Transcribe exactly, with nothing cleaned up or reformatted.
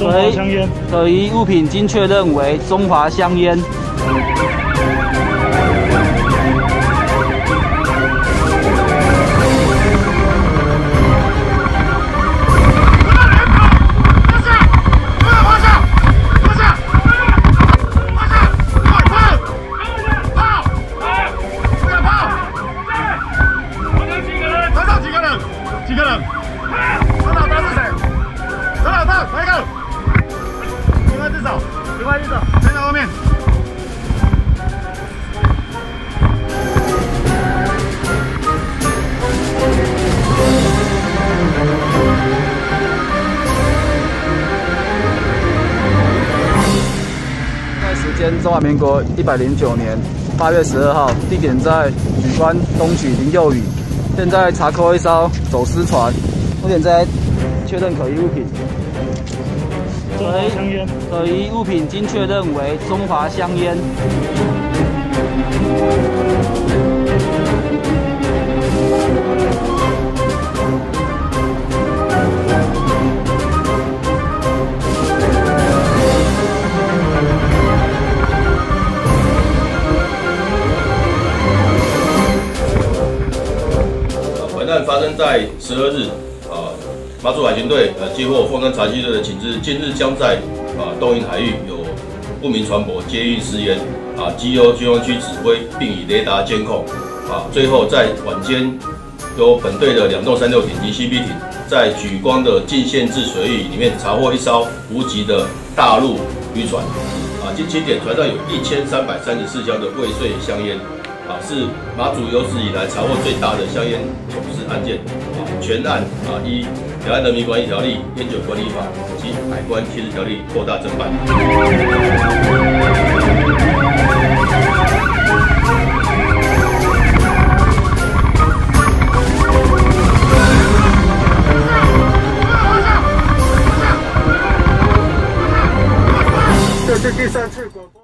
中华香烟。 可疑物品经确认为中华香烟。 几个人？陈老大是谁？陈老大，来一个。另外只手，另外一只手，先在后面。 在时间中华民国一百零九年八月十二号，地点在莒光东莒林佑宇。 现在查扣一艘走私船，目前在确认可疑物品。 中华香烟。 可疑物品经确认为中华香烟。 本案发生在十二日，啊，马祖海巡队呃接获凤山查缉队的请知，近日将在啊东引海域有不明船舶接运私烟，啊，基由军方区指挥，并以雷达监控，啊，最后在晚间由本队的两栋三六艇及 C B 艇，在莒光的近县制水域里面查获一艘无籍的大陆渔船，啊，经清点船上有一千三百三十四箱的未遂香烟。 啊，是马祖有史以来查获最大的香烟走私案件。啊，全案啊依《两岸人民关系条例》、《烟酒管理法》及《海关刑事条例》扩大侦办。 这是第三次广播。